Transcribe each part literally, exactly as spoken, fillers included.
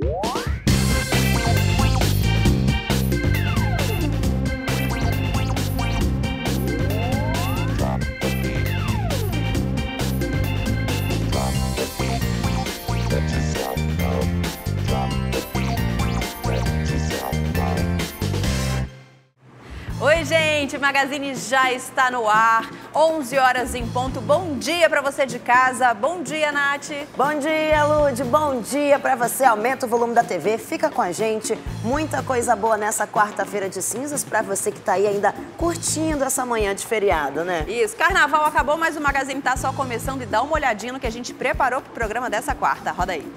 Oi, gente, o Magazine já está no ar, onze horas em ponto. Bom dia para você de casa. Bom dia, Nath. Bom dia, Lud. Bom dia para você. Aumenta o volume da T V, fica com a gente. Muita coisa boa nessa quarta-feira de cinzas para você que está aí ainda curtindo essa manhã de feriado, né? Isso, carnaval acabou, mas o Magazine tá só começando e dá uma olhadinha no que a gente preparou pro programa dessa quarta. Roda aí.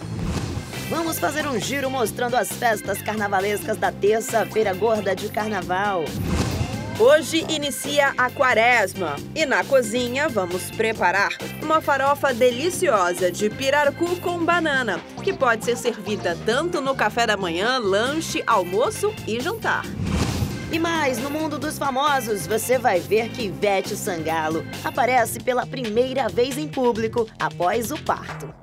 Vamos fazer um giro mostrando as festas carnavalescas da terça-feira gorda de carnaval. Hoje inicia a quaresma e na cozinha vamos preparar uma farofa deliciosa de pirarucu com banana, que pode ser servida tanto no café da manhã, lanche, almoço e jantar. E mais, no mundo dos famosos, você vai ver que Ivete Sangalo aparece pela primeira vez em público após o parto.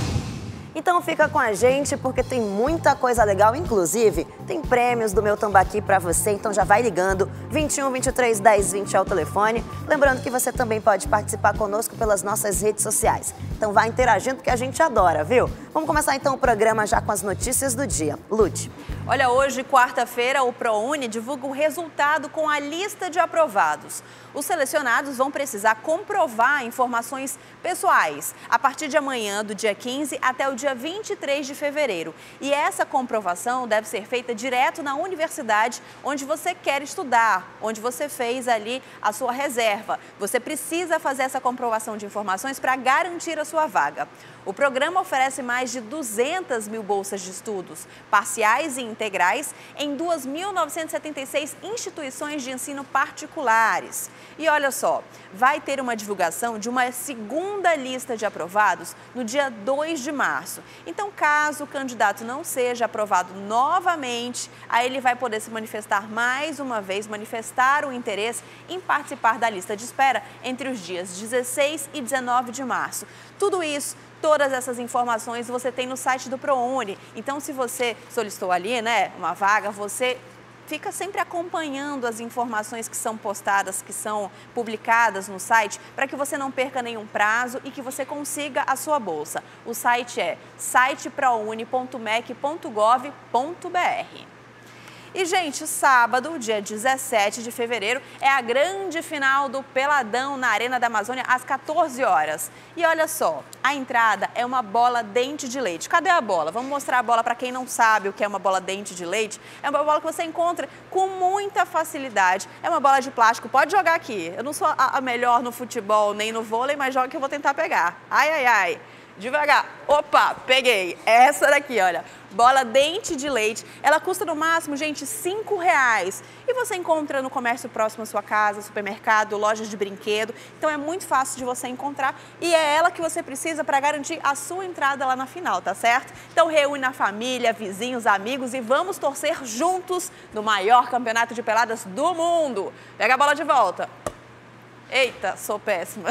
Então fica com a gente porque tem muita coisa legal, inclusive tem prêmios do Meu Tambaqui para você, então já vai ligando, vinte e um, vinte e três, dez, vinte é o telefone. Lembrando que você também pode participar conosco pelas nossas redes sociais. Então vai interagindo porque a gente adora, viu? Vamos começar então o programa já com as notícias do dia. Lud. Olha, hoje, quarta-feira, o ProUni divulga o resultado com a lista de aprovados. Os selecionados vão precisar comprovar informações pessoais a partir de amanhã, do dia quinze até o dia vinte e três de fevereiro. E essa comprovação deve ser feita direto na universidade onde você quer estudar, onde você fez ali a sua reserva. Você precisa fazer essa comprovação de informações para garantir a sua vaga. O programa oferece mais de duzentas mil bolsas de estudos, parciais e integrais, em duas mil novecentas e setenta e seis instituições de ensino particulares. E olha só, vai ter uma divulgação de uma segunda lista de aprovados no dia dois de março. Então, caso o candidato não seja aprovado novamente, aí ele vai poder se manifestar mais uma vez, manifestar o interesse em participar da lista de espera entre os dias dezesseis e dezenove de março. Tudo isso, todas essas informações você tem no site do ProUni. Então, se você solicitou ali, né, uma vaga, você fica sempre acompanhando as informações que são postadas, que são publicadas no site, para que você não perca nenhum prazo e que você consiga a sua bolsa. O site é site prouni ponto mec ponto gov ponto br. E, gente, sábado, dia dezessete de fevereiro, é a grande final do Peladão na Arena da Amazônia, às quatorze horas. E olha só, a entrada é uma bola dente de leite. Cadê a bola? Vamos mostrar a bola para quem não sabe o que é uma bola dente de leite. É uma bola que você encontra com muita facilidade. É uma bola de plástico, pode jogar aqui. Eu não sou a melhor no futebol nem no vôlei, mas joga que eu vou tentar pegar. Ai, ai, ai. Devagar. Opa, peguei. Essa daqui, olha. Bola dente de leite. Ela custa no máximo, gente, cinco reais. E você encontra no comércio próximo à sua casa, supermercado, lojas de brinquedo. Então é muito fácil de você encontrar. E é ela que você precisa para garantir a sua entrada lá na final, tá certo? Então reúne a família, vizinhos, amigos e vamos torcer juntos no maior campeonato de peladas do mundo. Pega a bola de volta. Eita, sou péssima.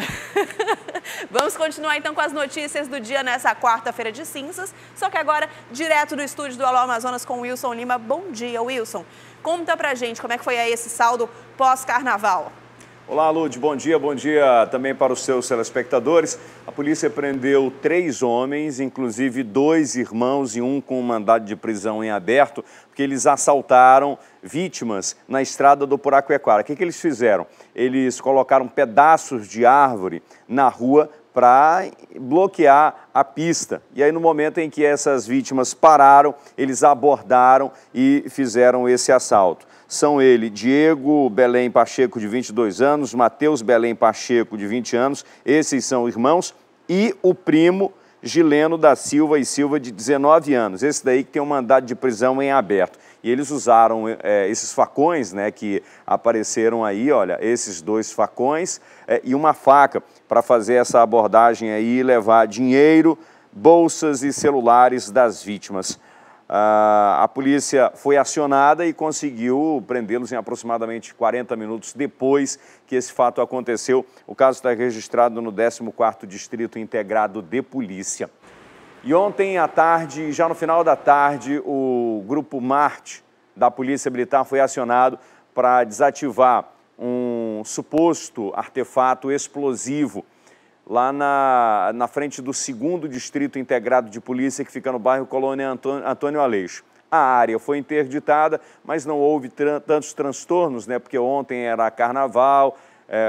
Vamos continuar então com as notícias do dia nessa quarta-feira de cinzas, só que agora direto do estúdio do Alô Amazonas com o Wilson Lima. Bom dia, Wilson. Conta pra gente como é que foi aí esse saldo pós-carnaval. Olá, Lud, bom dia, bom dia também para os seus telespectadores. A polícia prendeu três homens, inclusive dois irmãos e um com mandado de prisão em aberto, porque eles assaltaram vítimas na estrada do Puraquequara. O que, que eles fizeram? Eles colocaram pedaços de árvore na rua para bloquear a pista. E aí, no momento em que essas vítimas pararam, eles abordaram e fizeram esse assalto. São ele, Diego Belém Pacheco, de vinte e dois anos, Matheus Belém Pacheco, de vinte anos, esses são irmãos, e o primo Gileno da Silva e Silva, de dezenove anos, esse daí que tem um mandado de prisão em aberto. E eles usaram é, esses facões, né, que apareceram aí, olha, esses dois facões é, e uma faca para fazer essa abordagem aí e levar dinheiro, bolsas e celulares das vítimas. Uh, a polícia foi acionada e conseguiu prendê-los em aproximadamente quarenta minutos depois que esse fato aconteceu. O caso está registrado no décimo quarto Distrito Integrado de Polícia. E ontem à tarde, já no final da tarde, o Grupo Marte da Polícia Militar foi acionado para desativar um suposto artefato explosivo lá na, na frente do segundo Distrito Integrado de Polícia, que fica no bairro Colônia Antônio, Antônio Aleixo. A área foi interditada, mas não houve tran- tantos transtornos, né? Porque ontem era carnaval,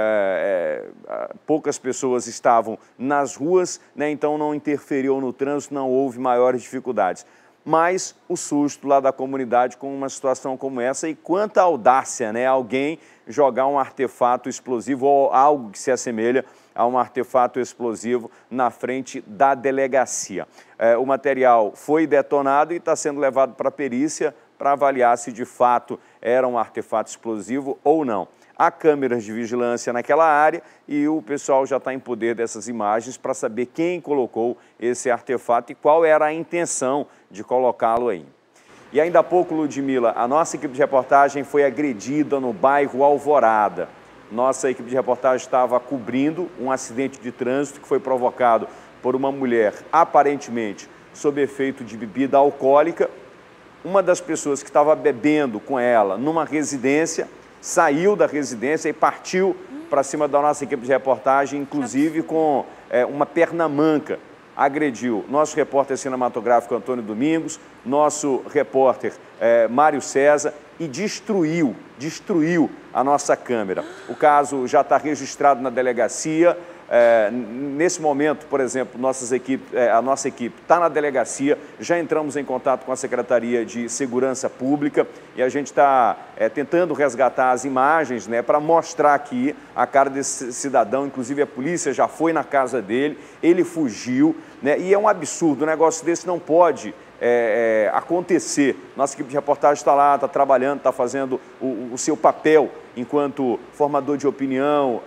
é, é, poucas pessoas estavam nas ruas, né? Então não interferiu no trânsito, não houve maiores dificuldades. Mas o susto lá da comunidade com uma situação como essa, e quanta audácia, né? Alguém jogar um artefato explosivo ou algo que se assemelha a um artefato explosivo na frente da delegacia. É, o material foi detonado e está sendo levado para a perícia para avaliar se de fato era um artefato explosivo ou não. Há câmeras de vigilância naquela área e o pessoal já está em poder dessas imagens para saber quem colocou esse artefato e qual era a intenção de colocá-lo aí. E ainda há pouco, Ludmila, a nossa equipe de reportagem foi agredida no bairro Alvorada. Nossa equipe de reportagem estava cobrindo um acidente de trânsito que foi provocado por uma mulher, aparentemente, sob efeito de bebida alcoólica. Uma das pessoas que estava bebendo com ela numa residência, saiu da residência e partiu para cima da nossa equipe de reportagem, inclusive com é, uma perna manca. Agrediu nosso repórter cinematográfico Antônio Domingos, nosso repórter é, Mário César, e destruiu, destruiu a nossa câmera. O caso já está registrado na delegacia. É, nesse momento, por exemplo, nossas equipe, é, a nossa equipe está na delegacia, já entramos em contato com a Secretaria de Segurança Pública e a gente está é, tentando resgatar as imagens, né, para mostrar aqui a cara desse cidadão. Inclusive a polícia já foi na casa dele, ele fugiu, né, e é um absurdo, um negócio desse não pode É, é, acontecer. Nossa equipe de reportagem está lá, está trabalhando, está fazendo o, o seu papel enquanto formador de opinião,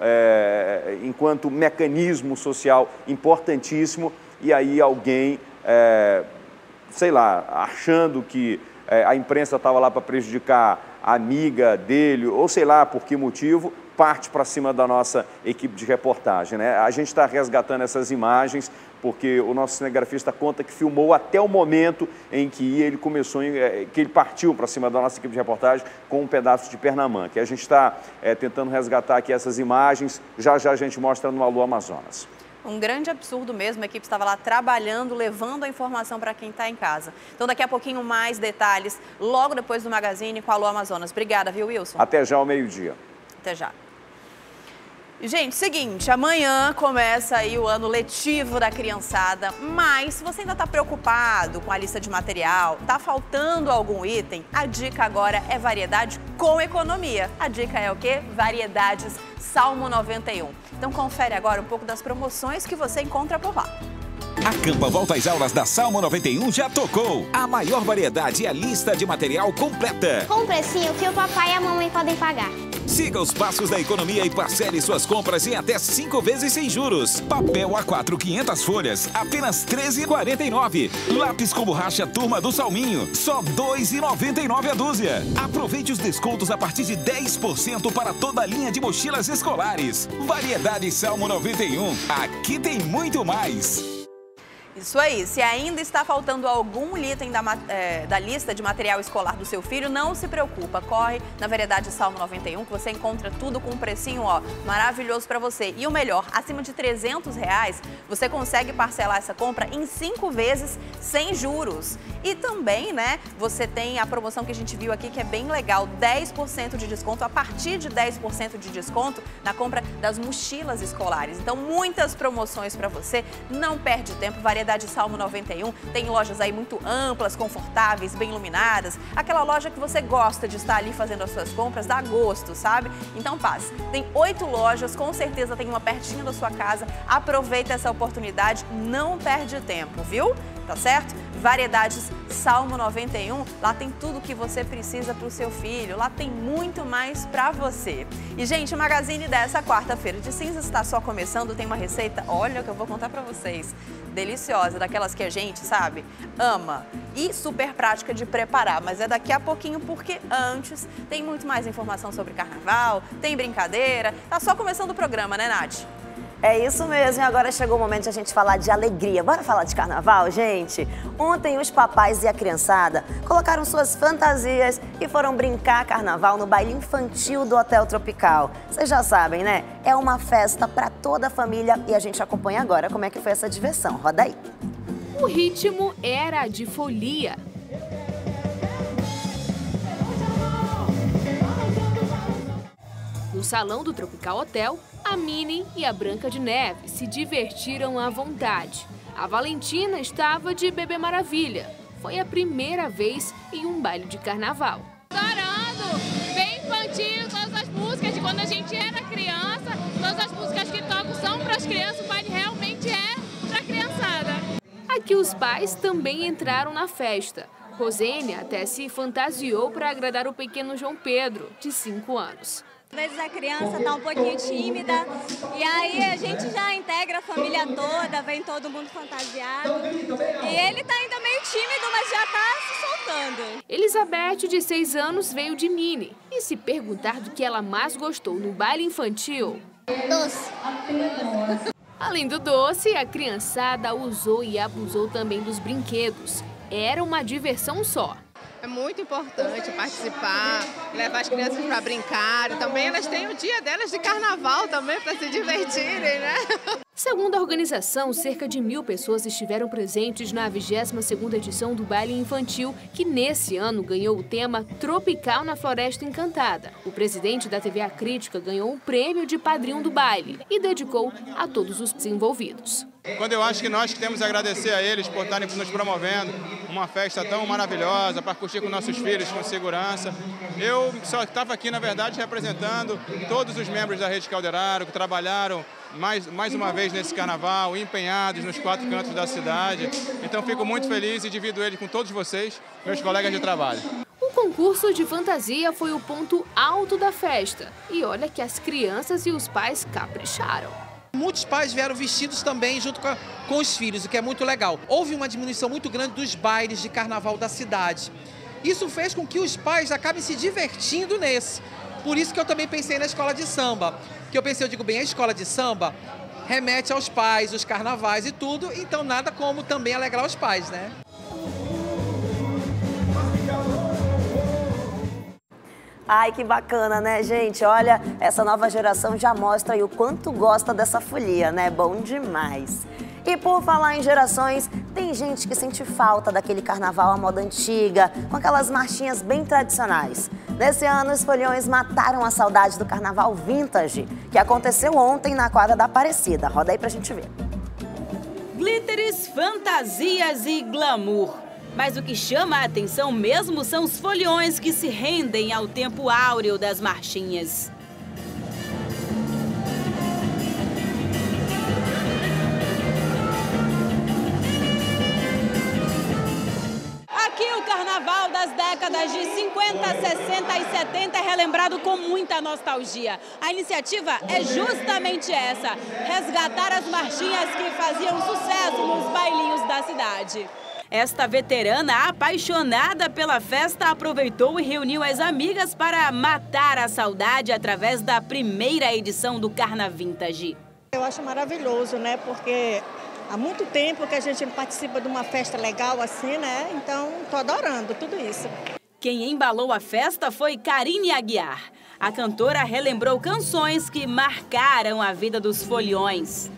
é, enquanto mecanismo social importantíssimo, e aí alguém, é, sei lá, achando que é, a imprensa estava lá para prejudicar a amiga dele, ou sei lá por que motivo, parte para cima da nossa equipe de reportagem, né? A gente está resgatando essas imagens porque o nosso cinegrafista conta que filmou até o momento em que ele começou, que ele partiu para cima da nossa equipe de reportagem com um pedaço de pernamanca. A gente está é, tentando resgatar aqui essas imagens, já já a gente mostra no Alô Amazonas. Um grande absurdo mesmo, a equipe estava lá trabalhando, levando a informação para quem está em casa. Então daqui a pouquinho mais detalhes, logo depois do Magazine com o Alô Amazonas. Obrigada, viu, Wilson? Até já ao meio-dia. Até já. Gente, seguinte, amanhã começa aí o ano letivo da criançada, mas se você ainda está preocupado com a lista de material, está faltando algum item, a dica agora é variedade com economia. A dica é o quê? Variedades Salmo noventa e um. Então confere agora um pouco das promoções que você encontra por lá. A Campa Volta às Aulas da Salmo noventa e um já tocou. A maior variedade e a lista de material completa. Com um precinho que o papai e a mamãe podem pagar. Siga os passos da economia e parcele suas compras em até cinco vezes sem juros. Papel A quatro, quinhentas folhas, apenas treze reais e quarenta e nove centavos. Lápis com borracha Turma do Salminho, só dois reais e noventa e nove centavos a dúzia. Aproveite os descontos a partir de dez por cento para toda a linha de mochilas escolares. Variedade Salmo noventa e um, aqui tem muito mais. Isso aí, se ainda está faltando algum item da, é, da lista de material escolar do seu filho, não se preocupa, corre na Variedade Salmo noventa e um que você encontra tudo com um precinho, ó, maravilhoso para você. E o melhor, acima de trezentos reais, você consegue parcelar essa compra em cinco vezes sem juros. E também, né, você tem a promoção que a gente viu aqui que é bem legal, dez por cento de desconto, a partir de dez por cento de desconto na compra das mochilas escolares. Então, muitas promoções para você, não perde tempo, Variedade Salmo noventa e um, tem lojas aí muito amplas, confortáveis, bem iluminadas, aquela loja que você gosta de estar ali fazendo as suas compras, dá gosto, sabe? Então passe, tem oito lojas, com certeza tem uma pertinho da sua casa, aproveita essa oportunidade, não perde tempo, viu? Tá certo? Variedades Salmo noventa e um, lá tem tudo que você precisa para o seu filho, lá tem muito mais para você. E gente, o Magazine dessa quarta-feira de cinzas está só começando, tem uma receita, olha que eu vou contar para vocês, deliciosa, daquelas que a gente, sabe, ama e super prática de preparar, mas é daqui a pouquinho porque antes tem muito mais informação sobre carnaval, tem brincadeira, tá só começando o programa, né, Nath? É isso mesmo, e agora chegou o momento de a gente falar de alegria. Bora falar de carnaval, gente? Ontem os papais e a criançada colocaram suas fantasias e foram brincar carnaval no baile infantil do Hotel Tropical. Vocês já sabem, né? É uma festa para toda a família e a gente acompanha agora como é que foi essa diversão. Roda aí. O ritmo era de folia. No salão do Tropical Hotel, a Minnie e a Branca de Neve se divertiram à vontade. A Valentina estava de Bebê Maravilha. Foi a primeira vez em um baile de carnaval. Adorando! Bem infantil, todas as músicas de quando a gente era criança, todas as músicas que tocam são para as crianças, o baile realmente é para a criançada. Aqui os pais também entraram na festa. Rosênia até se fantasiou para agradar o pequeno João Pedro, de cinco anos. Às vezes a criança está um pouquinho tímida e aí a gente já integra a família toda, vem todo mundo fantasiado. E ele está ainda meio tímido, mas já está se soltando. Elizabeth, de seis anos, veio de Minnie. E se perguntar do que ela mais gostou no baile infantil... Doce. Além do doce, a criançada usou e abusou também dos brinquedos. Era uma diversão só. É muito importante participar, levar as crianças para brincar. Também elas têm o dia delas de carnaval também para se divertirem, né? Segundo a organização, cerca de mil pessoas estiveram presentes na vigésima segunda edição do baile infantil, que nesse ano ganhou o tema Tropical na Floresta Encantada. O presidente da T V A Crítica ganhou o prêmio de padrinho do baile e dedicou a todos os envolvidos. Quando eu acho que nós temos a agradecer a eles por estarem nos promovendo uma festa tão maravilhosa, para curtir com nossos filhos com segurança. Eu só estava aqui, na verdade, representando todos os membros da Rede Calderaro que trabalharam mais, mais uma vez nesse carnaval, empenhados nos quatro cantos da cidade. Então fico muito feliz e divido ele com todos vocês, meus colegas de trabalho. O concurso de fantasia foi o ponto alto da festa. E olha que as crianças e os pais capricharam. Muitos pais vieram vestidos também junto com, a, com os filhos, o que é muito legal. Houve uma diminuição muito grande dos bailes de carnaval da cidade. Isso fez com que os pais acabem se divertindo nesse. Por isso que eu também pensei na escola de samba. Que eu pensei, eu digo bem, a escola de samba remete aos pais, os carnavais e tudo, então nada como também alegrar os pais, né? Ai, que bacana, né, gente? Olha, essa nova geração já mostra aí o quanto gosta dessa folia, né? Bom demais. E por falar em gerações, tem gente que sente falta daquele carnaval à moda antiga, com aquelas marchinhas bem tradicionais. Nesse ano, os foliões mataram a saudade do carnaval vintage, que aconteceu ontem na quadra da Aparecida. Roda aí pra gente ver. Glitters, fantasias e glamour. Mas o que chama a atenção mesmo são os foliões que se rendem ao tempo áureo das marchinhas. Aqui o carnaval das décadas de cinquenta, sessenta e setenta é relembrado com muita nostalgia. A iniciativa é justamente essa, resgatar as marchinhas que faziam sucesso nos bailinhos da cidade. Esta veterana apaixonada pela festa aproveitou e reuniu as amigas para matar a saudade através da primeira edição do Carna Vintage. Eu acho maravilhoso, né? Porque há muito tempo que a gente participa de uma festa legal assim, né? Então, tô adorando tudo isso. Quem embalou a festa foi Karine Aguiar. A cantora relembrou canções que marcaram a vida dos foliões.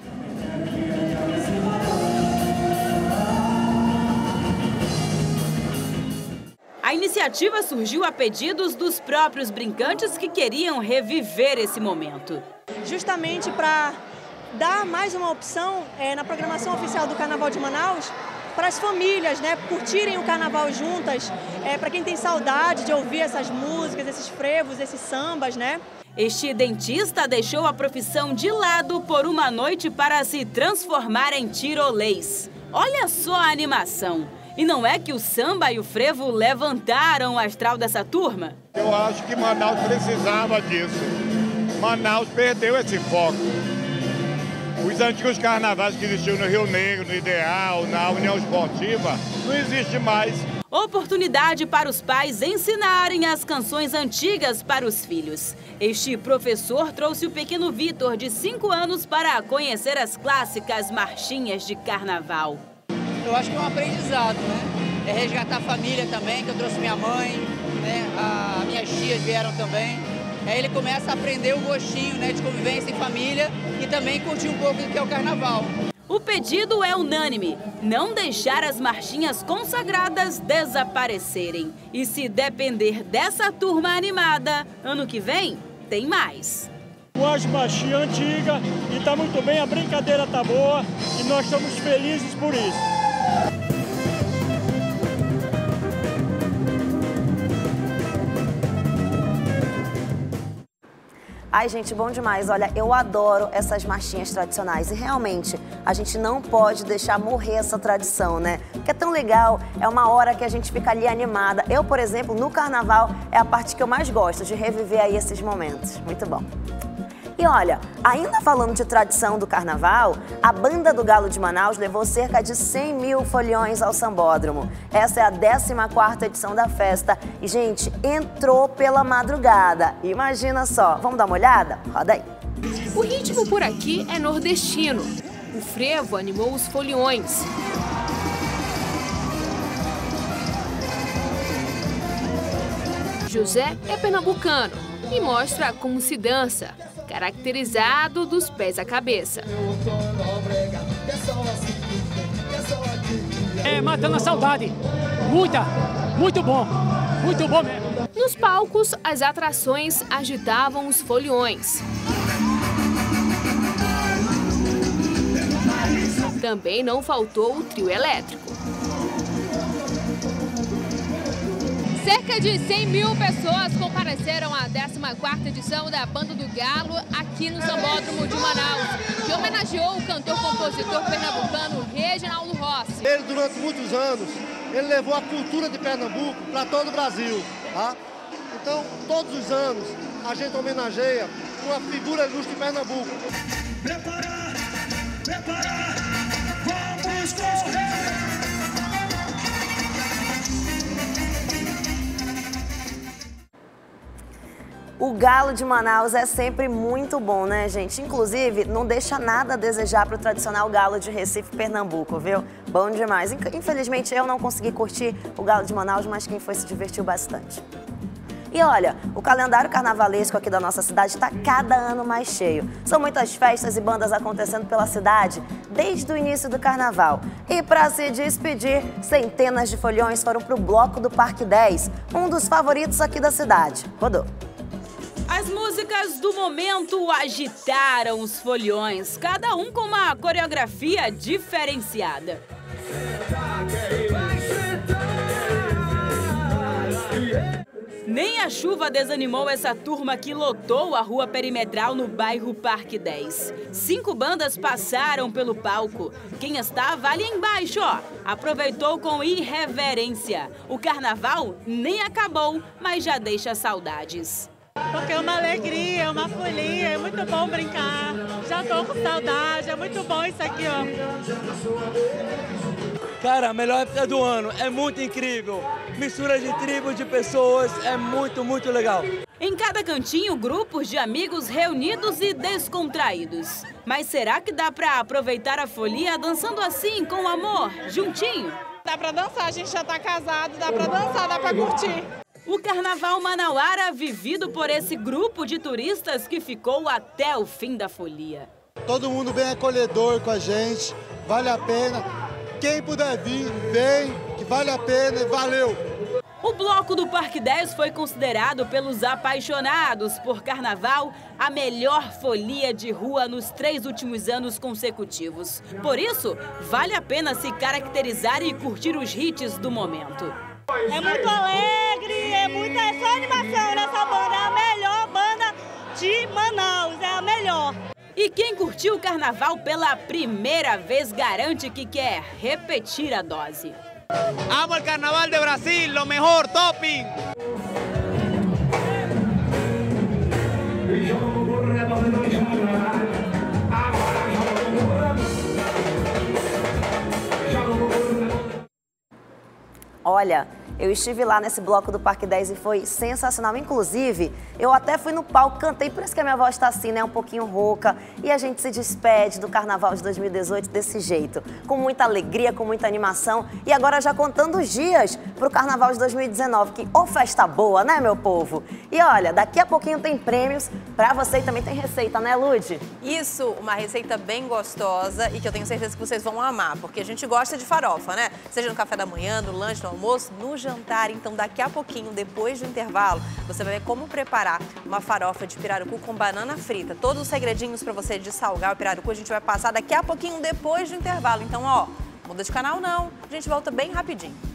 A iniciativa surgiu a pedidos dos próprios brincantes que queriam reviver esse momento. Justamente para dar mais uma opção é, na programação oficial do Carnaval de Manaus para as famílias, né, curtirem o carnaval juntas, é, para quem tem saudade de ouvir essas músicas, esses frevos, esses sambas, né? Este dentista deixou a profissão de lado por uma noite para se transformar em tirolês. Olha só a animação! E não é que o samba e o frevo levantaram o astral dessa turma? Eu acho que Manaus precisava disso. Manaus perdeu esse foco. Os antigos carnavais que existiam no Rio Negro, no Ideal, na União Esportiva, não existe mais. Oportunidade para os pais ensinarem as canções antigas para os filhos. Este professor trouxe o pequeno Vitor, de cinco anos, para conhecer as clássicas marchinhas de carnaval. Eu acho que é um aprendizado, né? É resgatar a família também, que eu trouxe minha mãe, né? A, minhas tias vieram também. Aí ele começa a aprender o gostinho, né, de convivência em família e também curtir um pouco do que é o carnaval. O pedido é unânime: não deixar as marchinhas consagradas desaparecerem. E se depender dessa turma animada, ano que vem tem mais. As marchinhas antigas e está muito bem, a brincadeira está boa e nós estamos felizes por isso. Ai, gente, bom demais. Olha, eu adoro essas marchinhas tradicionais e realmente a gente não pode deixar morrer essa tradição, né? Porque é tão legal, é uma hora que a gente fica ali animada. Eu, por exemplo, no carnaval é a parte que eu mais gosto, de reviver aí esses momentos. Muito bom. E olha, ainda falando de tradição do carnaval, a Banda do Galo de Manaus levou cerca de cem mil foliões ao Sambódromo. Essa é a décima quarta edição da festa e, gente, entrou pela madrugada. Imagina só. Vamos dar uma olhada? Roda aí. O ritmo por aqui é nordestino. O frevo animou os foliões. José é pernambucano e mostra como se dança, caracterizado dos pés à cabeça. É matando a saudade. Muita, muito bom, muito bom mesmo. Nos palcos, as atrações agitavam os foliões. Também não faltou o trio elétrico. Cerca de cem mil pessoas compareceram à décima quarta edição da Banda do Galo aqui no Sambódromo de Manaus, que homenageou o cantor-compositor pernambucano Reginaldo Rossi. Ele, durante muitos anos, ele levou a cultura de Pernambuco para todo o Brasil. Tá? Então, todos os anos, a gente homenageia uma figura ilustre de Pernambuco. Preparar, preparar, vamos correr! O Galo de Manaus é sempre muito bom, né, gente? Inclusive, não deixa nada a desejar para o tradicional Galo de Recife, Pernambuco, viu? Bom demais. Infelizmente, eu não consegui curtir o Galo de Manaus, mas quem foi se divertiu bastante. E olha, o calendário carnavalesco aqui da nossa cidade está cada ano mais cheio. São muitas festas e bandas acontecendo pela cidade desde o início do carnaval. E para se despedir, centenas de foliões foram para o Bloco do Parque dez, um dos favoritos aqui da cidade. Rodou. As músicas do momento agitaram os foliões, cada um com uma coreografia diferenciada. Nem a chuva desanimou essa turma que lotou a rua perimetral no bairro Parque dez. Cinco bandas passaram pelo palco. Quem estava ali embaixo, ó, aproveitou com irreverência. O carnaval nem acabou, mas já deixa saudades. Porque é uma alegria, é uma folia, é muito bom brincar. Já tô com saudade, é muito bom isso aqui, ó. Cara, a melhor época do ano, é muito incrível. Mistura de tribos, de pessoas, é muito, muito legal. Em cada cantinho, grupos de amigos reunidos e descontraídos. Mas será que dá pra aproveitar a folia dançando assim, com amor, juntinho? Dá pra dançar, a gente já tá casado, dá pra dançar, dá pra curtir. O carnaval manauara vivido por esse grupo de turistas que ficou até o fim da folia. Todo mundo bem acolhedor com a gente, vale a pena. Quem puder vir, vem, que vale a pena e valeu! O Bloco do Parque dez foi considerado pelos apaixonados por carnaval a melhor folia de rua nos três últimos anos consecutivos. Por isso, vale a pena se caracterizar e curtir os hits do momento. É muito alegre, é muita é só animação nessa banda, é a melhor banda de Manaus, é a melhor. E quem curtiu o carnaval pela primeira vez garante que quer repetir a dose. Amo el carnaval de Brasil, lo mejor, topping. Olha, Eu estive lá nesse bloco do Parque dez e foi sensacional. Inclusive, eu até fui no palco, cantei, por isso que a minha voz está assim, né? Um pouquinho rouca. E a gente se despede do Carnaval de dois mil e dezoito desse jeito. Com muita alegria, com muita animação. E agora já contando os dias para o Carnaval de dois mil e dezenove. Que ô festa boa, né, meu povo? E olha, daqui a pouquinho tem prêmios para você e também tem receita, né, Lud? Isso, uma receita bem gostosa e que eu tenho certeza que vocês vão amar. Porque a gente gosta de farofa, né? Seja no café da manhã, no lanche, no almoço, no jantar. Então, daqui a pouquinho, depois do intervalo, você vai ver como preparar uma farofa de pirarucu com banana frita. Todos os segredinhos para você de salgar o pirarucu a gente vai passar daqui a pouquinho, depois do intervalo. Então, ó, muda de canal não. A gente volta bem rapidinho.